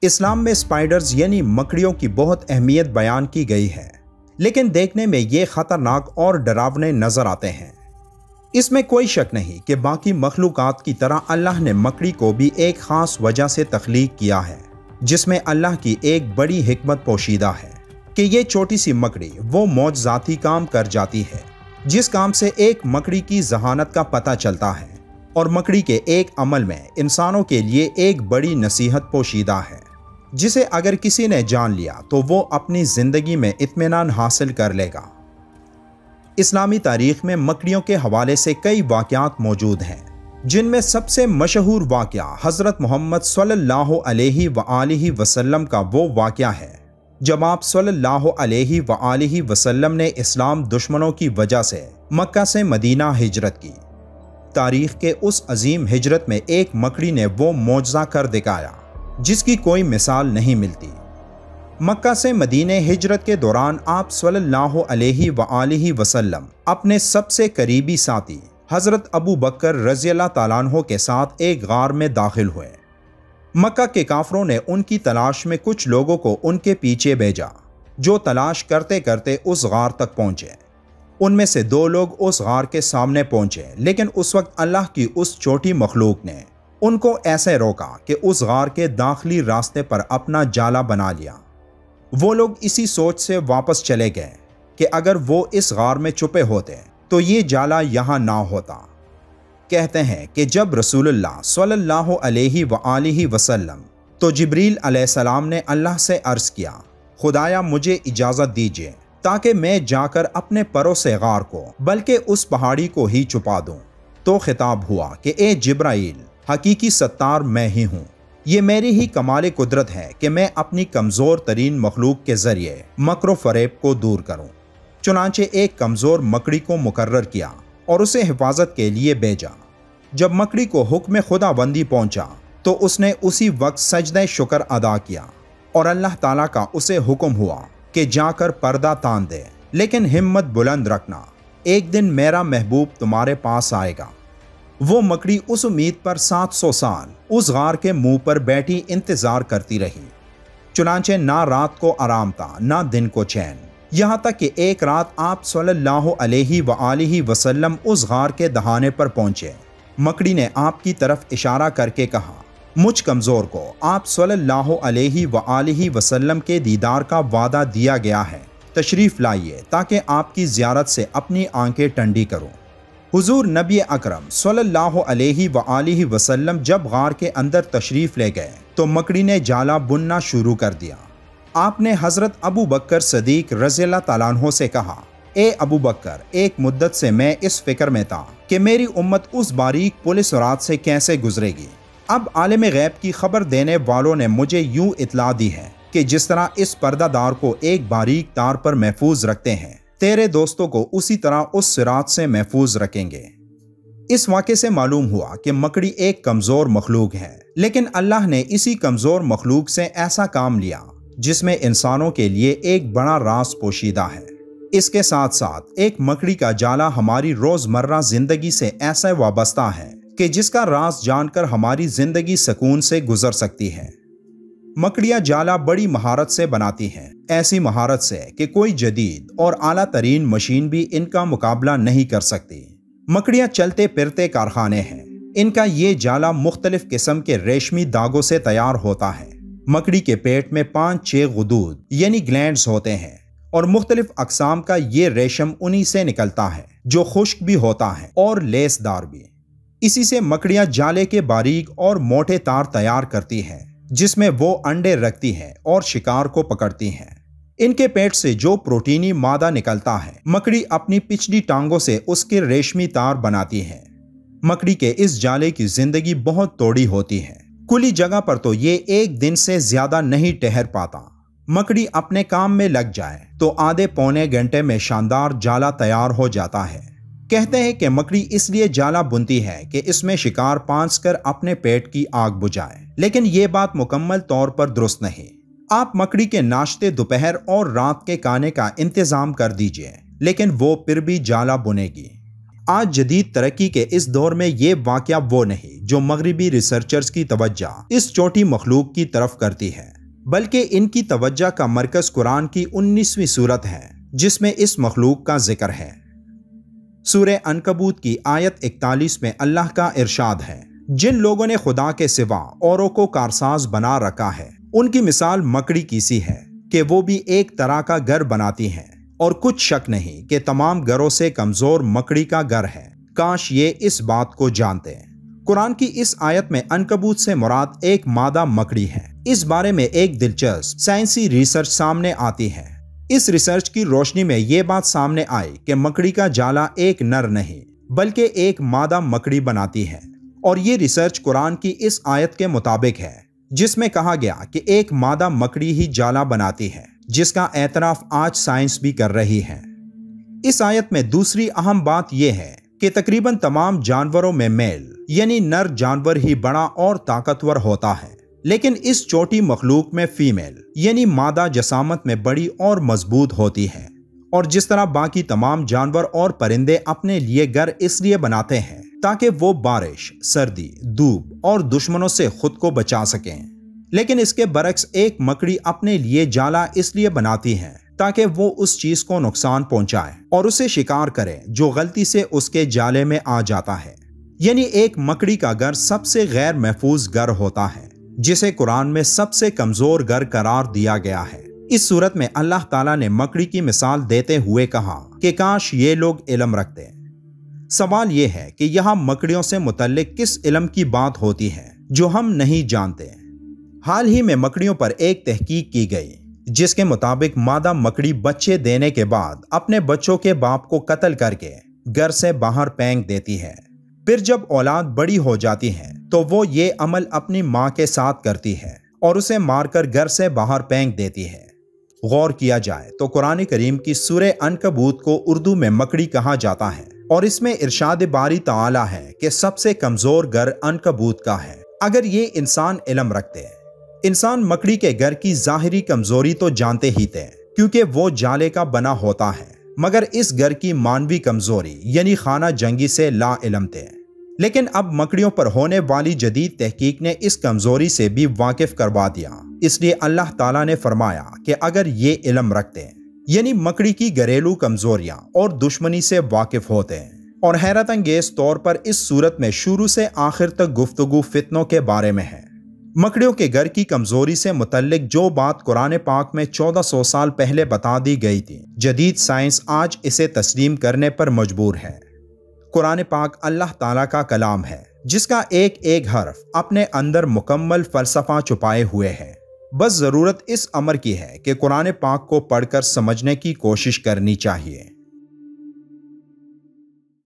اسلام میں سپائڈرز یعنی مکڑیوں کی بہت اہمیت بیان کی گئی ہے، لیکن دیکھنے میں یہ خطرناک اور ڈراونے نظر آتے ہیں۔ اس میں کوئی شک نہیں کہ باقی مخلوقات کی طرح اللہ نے مکڑی کو بھی ایک خاص وجہ سے تخلیق کیا ہے، جس میں اللہ کی ایک بڑی حکمت پوشیدہ ہے کہ یہ چھوٹی سی مکڑی وہ معجزاتی کام کر جاتی ہے جس کام سے ایک مکڑی کی ذہانت کا پتہ چلتا ہے، اور مکڑی کے ایک عمل میں انسانوں کے لیے ایک بڑی نصیحت پوشیدہ ہے جسے اگر کسی نے جان لیا تو وہ اپنی زندگی میں اطمینان حاصل کر لے گا۔ اسلامی تاریخ میں مکڑیوں کے حوالے سے کئی واقعات موجود ہیں، جن میں سب سے مشہور واقعہ حضرت محمد صلی اللہ علیہ وآلہ وسلم کا وہ واقعہ ہے جب آپ صلی اللہ علیہ وآلہ وسلم نے اسلام دشمنوں کی وجہ سے مکہ سے مدینہ ہجرت کی۔ تاریخ کے اس عظیم ہجرت میں ایک مکڑی نے وہ معجزہ کر دکھایا جس کی کوئی مثال نہیں ملتی۔ مکہ سے مدینہ ہجرت کے دوران آپ صلی اللہ علیہ وآلہ وسلم اپنے سب سے قریبی ساتھی حضرت ابو بکر رضی اللہ تعالیٰ عنہ کے ساتھ ایک غار میں داخل ہوئے۔ مکہ کے کافروں نے ان کی تلاش میں کچھ لوگوں کو ان کے پیچھے بھیجا جو تلاش کرتے کرتے اس غار تک پہنچے۔ ان میں سے 2 لوگ اس غار کے سامنے پہنچے، لیکن اس وقت اللہ کی اس چھوٹی مخلوق نے ان کو ایسے روکا کہ اس غار کے داخلی راستے پر اپنا جالا بنا لیا۔ وہ لوگ اسی سوچ سے واپس چلے گئے کہ اگر وہ اس غار میں چھپے ہوتے تو یہ جالا یہاں نہ ہوتا۔ کہتے ہیں کہ جب رسول اللہ صلی اللہ علیہ وآلہ وسلم تو جبریل علیہ السلام نے اللہ سے عرض کیا، خدایا مجھے اجازت دیجیے تاکہ میں جا کر اپنے پروں سے غار کو بلکہ اس پہاڑی کو ہی چھپا دوں۔ تو خطاب ہوا کہ اے جبرائیل، حقیقی ستار میں ہی ہوں، یہ میری ہی کمال قدرت ہے کہ میں اپنی کمزور ترین مخلوق کے ذریعے مکر و فریب کو دور کروں۔ چنانچہ ایک کمزور مکڑی کو مقرر کیا اور اسے حفاظت کے لیے بھیجا۔ جب مکڑی کو حکم خدا بندی پہنچا تو اس نے اسی وقت سجدہ شکر ادا کیا اور اللہ تعالیٰ کا اسے حکم ہوا کہ جا کر پردہ تان دے، لیکن ہمت بلند رکھنا، ایک دن میرا محبوب تمہارے پاس آئے گا۔ وہ مکڑی اس امید پر 700 سال اس غار کے منہ پر بیٹھی انتظار کرتی رہی۔ چنانچہ نہ رات کو آرام تھا نہ دن کو چین، یہاں تک کہ ایک رات آپ صلی اللہ علیہ وآلہ وسلم اس غار کے دہانے پر پہنچے۔ مکڑی نے آپ کی طرف اشارہ کر کے کہا، مجھ کمزور کو آپ صلی اللہ علیہ وآلہ وسلم کے دیدار کا وعدہ دیا گیا ہے، تشریف لائیے تاکہ آپ کی زیارت سے اپنی آنکھیں ٹھنڈی کروں۔ حضور نبی اکرم صلی اللہ علیہ وآلہ وسلم جب غار کے اندر تشریف لے گئے تو مکڑی نے جالا بننا شروع کر دیا۔ آپ نے حضرت ابو بکر صدیق رضی اللہ تعالیٰ عنہ سے کہا، اے ابو بکر، ایک مدت سے میں اس فکر میں تھا کہ میری امت اس باریک پل صراط سے کیسے گزرے گی۔ اب عالم غیب کی خبر دینے والوں نے مجھے یوں اطلاع دی ہے کہ جس طرح اس پردہ دار کو ایک باریک تار پر محفوظ رکھتے ہیں، تیرے دوستوں کو اسی طرح اس صراط سے محفوظ رکھیں گے۔ اس واقعے سے معلوم ہوا کہ مکڑی ایک کمزور مخلوق ہے، لیکن اللہ نے اسی کمزور مخلوق سے ایسا کام لیا جس میں انسانوں کے لیے ایک بڑا راز پوشیدہ ہے۔ اس کے ساتھ ساتھ ایک مکڑی کا جالا ہماری روزمرہ زندگی سے ایسا وابستہ ہے کہ جس کا راز جان کر ہماری زندگی سکون سے گزر سکتی ہے۔ مکڑیاں جالا بڑی مہارت سے بناتی ہیں، ایسی مہارت سے کہ کوئی جدید اور اعلیٰ ترین مشین بھی ان کا مقابلہ نہیں کر سکتی۔ مکڑیاں چلتے پھرتے کارخانے ہیں۔ ان کا یہ جالا مختلف قسم کے ریشمی داغوں سے تیار ہوتا ہے۔ مکڑی کے پیٹ میں 5-6 غدود یعنی گلینڈز ہوتے ہیں اور مختلف اقسام کا یہ ریشم انہی سے نکلتا ہے جو خشک بھی ہوتا ہے اور لیس دار بھی۔ اسی سے مکڑیاں جالے کے باریک اور موٹے تار تیار کرتی ہیں جس میں وہ انڈے رکھتی ہیں اور شکار کو پکڑتی ہیں۔ ان کے پیٹ سے جو پروٹینی مادہ نکلتا ہے، مکڑی اپنی پچھلی ٹانگوں سے اس کے ریشمی تار بناتی ہے۔ مکڑی کے اس جالے کی زندگی بہت توڑی ہوتی ہے، کھلی جگہ پر تو یہ ایک دن سے زیادہ نہیں ٹھہر پاتا۔ مکڑی اپنے کام میں لگ جائے تو آدھے پونے گھنٹے میں شاندار جالا تیار ہو جاتا ہے۔ کہتے ہیں کہ مکڑی اس لیے جالا بنتی ہے کہ اس میں شکار پانس کر اپنے پیٹ کی آگ بجھائے، لیکن یہ بات مکمل طور پر درست نہیں۔ آپ مکڑی کے ناشتے دوپہر اور رات کے کھانے کا انتظام کر دیجئے، لیکن وہ پھر بھی جالا بنے گی۔ آج جدید ترقی کے اس دور میں یہ واقعہ وہ نہیں جو مغربی ریسرچرز کی توجہ اس چھوٹی مخلوق کی طرف کرتی ہے، بلکہ ان کی توجہ کا مرکز قرآن کی 19ویں سورت ہے جس میں اس مخلوق کا ذکر ہے۔ سورہ عنکبوت کی آیت 41 میں اللہ کا ارشاد ہے، جن لوگوں نے خدا کے سوا اوروں کو کارساز بنا رکھا ہے ان کی مثال مکڑی کی سی ہے کہ وہ بھی ایک طرح کا گھر بناتی ہیں، اور کچھ شک نہیں کہ تمام گھروں سے کمزور مکڑی کا گھر ہے، کاش یہ اس بات کو جانتے ہیں۔ قرآن کی اس آیت میں عنکبوت سے مراد ایک مادہ مکڑی ہے۔ اس بارے میں ایک دلچسپ سائنسی ریسرچ سامنے آتی ہے۔ اس ریسرچ کی روشنی میں یہ بات سامنے آئی کہ مکڑی کا جالا ایک نر نہیں بلکہ ایک مادہ مکڑی بناتی ہے، اور یہ ریسرچ قرآن کی اس آیت کے مطابق ہے جس میں کہا گیا کہ ایک مادہ مکڑی ہی جالا بناتی ہے، جس کا اعتراف آج سائنس بھی کر رہی ہے۔ اس آیت میں دوسری اہم بات یہ ہے کہ تقریباً تمام جانوروں میں میل یعنی نر جانور ہی بڑا اور طاقتور ہوتا ہے، لیکن اس چھوٹی مخلوق میں فیمیل یعنی مادہ جسامت میں بڑی اور مضبوط ہوتی ہے۔ اور جس طرح باقی تمام جانور اور پرندے اپنے لیے گھر اس لیے بناتے ہیں تاکہ وہ بارش، سردی، دھوپ اور دشمنوں سے خود کو بچا سکیں، لیکن اس کے برعکس ایک مکڑی اپنے لیے جالا اس لیے بناتی ہے تاکہ وہ اس چیز کو نقصان پہنچائے اور اسے شکار کرے جو غلطی سے اس کے جالے میں آ جاتا ہے۔ یعنی ایک مکڑی کا گھر سب سے غیر محفوظ گھر ہوتا ہے جسے قرآن میں سب سے کمزور گھر قرار دیا گیا ہے۔ اس صورت میں اللہ تعالیٰ نے مکڑی کی مثال دیتے ہوئے کہا کہ کاش یہ لوگ علم رکھتے۔ سوال یہ ہے کہ یہاں مکڑیوں سے متعلق کس علم کی بات ہوتی ہے جو ہم نہیں جانتے؟ حال ہی میں مکڑیوں پر ایک تحقیق کی گئی جس کے مطابق مادہ مکڑی بچے دینے کے بعد اپنے بچوں کے باپ کو قتل کر کے گھر سے باہر پھینک دیتی ہے۔ پھر جب اولاد بڑی ہو جاتی ہے تو وہ یہ عمل اپنی ماں کے ساتھ کرتی ہے اور اسے مار کر گھر سے باہر پھینک دیتی ہے۔ غور کیا جائے تو قرآن کریم کی سورہ عنکبوت کو اردو میں مکڑی کہا جاتا ہے، اور اس میں ارشاد باری تعالیٰ ہے کہ سب سے کمزور گھر عنکبوت کا ہے۔ اگر یہ انسان علم رکھتے، انسان مکڑی کے گھر کی ظاہری کمزوری تو جانتے ہی تھے کیونکہ وہ جالے کا بنا ہوتا ہے، مگر اس گھر کی مانوی کمزوری یعنی خانہ جنگی سے لا علم تھے۔ لیکن اب مکڑیوں پر ہونے والی جدید تحقیق نے اس کمزوری سے بھی واقف کروا دیا، اس لیے اللہ تعالیٰ نے فرمایا کہ اگر یہ علم رکھتے یعنی مکڑی کی گھریلو کمزوریاں اور دشمنی سے واقف ہوتے ہیں۔ اور حیرت انگیز طور پر اس صورت میں شروع سے آخر تک گفتگو فتنوں کے بارے میں ہے۔ مکڑیوں کے گھر کی کمزوری سے متعلق جو بات قرآن پاک میں 1400 سال پہلے بتا دی گئی تھی، جدید سائنس آج اسے تسلیم کرنے پر مجبور ہے۔ قرآن پاک اللہ تعالیٰ کا کلام ہے جس کا ایک ایک حرف اپنے اندر مکمل فلسفہ چھپائے ہوئے ہے۔ بس ضرورت اس امر کی ہے کہ قرآن پاک کو پڑھ کر سمجھنے کی کوشش کرنی چاہیے۔